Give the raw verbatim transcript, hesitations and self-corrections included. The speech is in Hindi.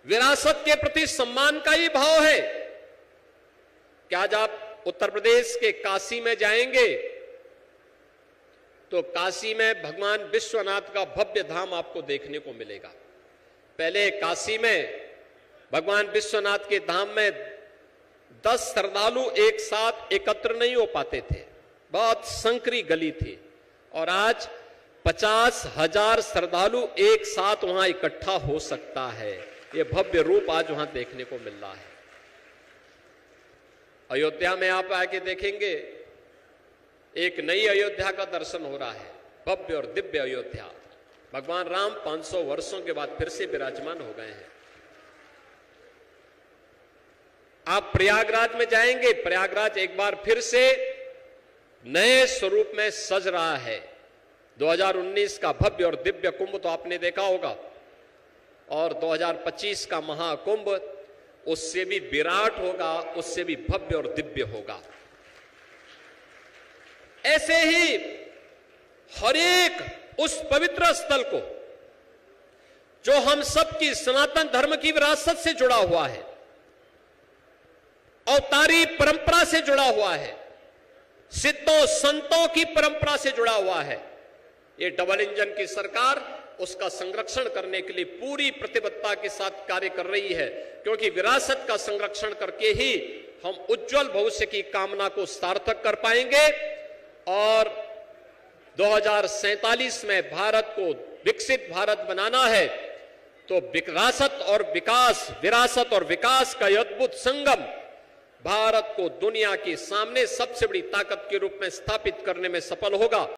विरासत के प्रति सम्मान का ही भाव है। क्या आज आप उत्तर प्रदेश के काशी में जाएंगे तो काशी में भगवान विश्वनाथ का भव्य धाम आपको देखने को मिलेगा। पहले काशी में भगवान विश्वनाथ के धाम में दस श्रद्धालु एक साथ एकत्र नहीं हो पाते थे, बहुत संकरी गली थी, और आज पचास हजार श्रद्धालु एक साथ वहां इकट्ठा हो सकता है। ये भव्य रूप आज वहां देखने को मिल रहा है। अयोध्या में आप आके देखेंगे एक नई अयोध्या का दर्शन हो रहा है, भव्य और दिव्य अयोध्या। भगवान राम पांच सौ वर्षों के बाद फिर से विराजमान हो गए हैं। आप प्रयागराज में जाएंगे, प्रयागराज एक बार फिर से नए स्वरूप में सज रहा है। दो हज़ार उन्नीस का भव्य और दिव्य कुंभ तो आपने देखा होगा, और दो हज़ार पच्चीस का महाकुंभ उससे भी विराट होगा, उससे भी भव्य और दिव्य होगा। ऐसे ही हर एक उस पवित्र स्थल को जो हम सबकी सनातन धर्म की विरासत से जुड़ा हुआ है, अवतारी परंपरा से जुड़ा हुआ है, सिद्धों संतों की परंपरा से जुड़ा हुआ है, ये डबल इंजन की सरकार उसका संरक्षण करने के लिए पूरी प्रतिबद्धता के साथ कार्य कर रही है। क्योंकि विरासत का संरक्षण करके ही हम उज्जवल भविष्य की कामना को सार्थक कर पाएंगे, और दो हज़ार सैंतालीस में भारत को विकसित भारत बनाना है तो विरासत और विकास, विरासत और विकास का अद्भुत संगम भारत को दुनिया के सामने सबसे बड़ी ताकत के रूप में स्थापित करने में सफल होगा।